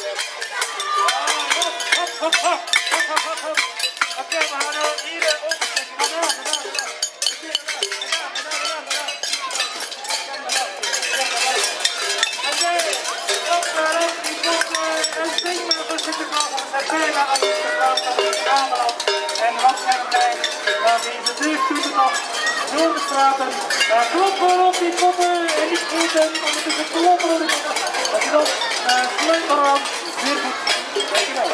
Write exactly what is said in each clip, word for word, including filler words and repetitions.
hop, hop, hop, hop, hop. Oké, we gaan nu hier opzetten. Maar daar, daar, daar. Oké, daar, daar, daar, daar. Oké, op naar op die poppen en zing maar voor Sinterklaas. En bijna aan de Sinterklaas van de camera. En wat zijn we blij dat deze deurstoeten nog door de straten. Uh, kloppen op die poppen en niet eten, ondertussen kloppen op die poppen. Dankjewel, uh, sluit maar aan, zeer goed. Dankjewel.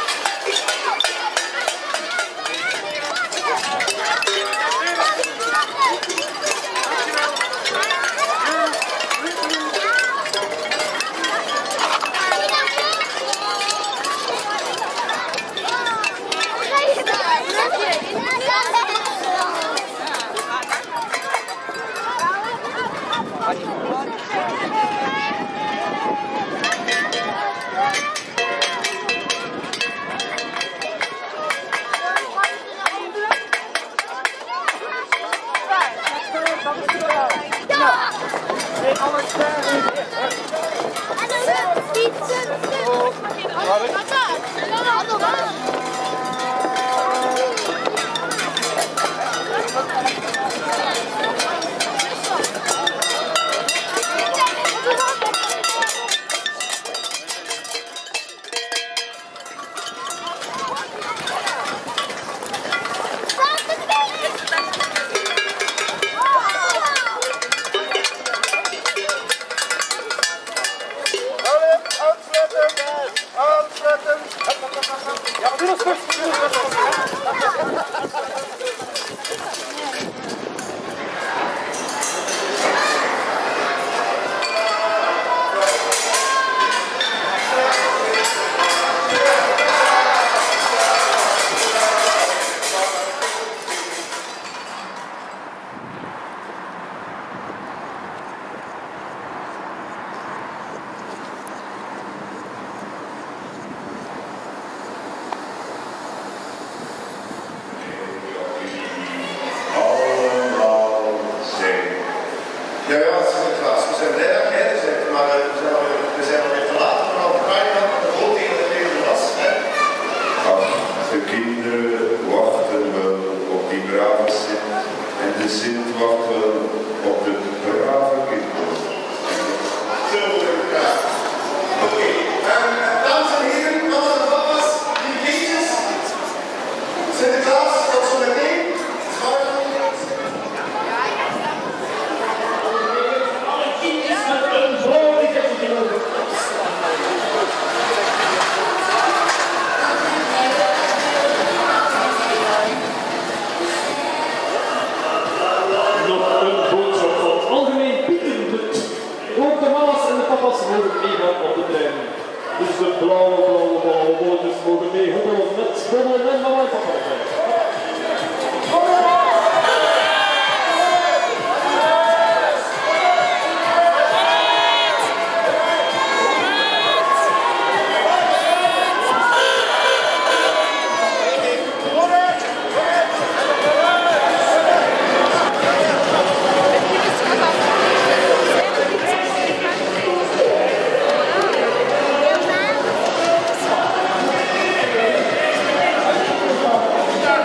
Ja, ja, Sinterklaas, we zijn blij dat jij er bent, maar uh, we, zijn alweer, we zijn alweer te laat. We gaan kijken naar de groot tegen de hele was. Ach, de kinderen wachten wel op die brave Sint en de Sint wacht wel op de brave kinderen. Zo, ja. Oké, dames en heren, mannen en papa's, die kindjes, Sinterklaas, tot zo meteen. Op de trein. Dus de blauwe, blauwe, blauwe bootjes mogen mee hobbelen met bobbelen en mama en papa. Ja.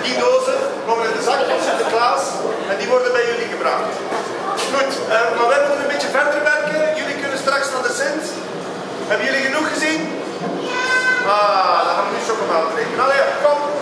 Die dozen komen in de zak van Sinterklaas en die worden bij jullie gebracht. Goed, uh, maar wij moeten een beetje verder werken. Jullie kunnen straks naar de Sint. Hebben jullie genoeg gezien? Ah, dan gaan we nu chocomel drinken. Allee, kom.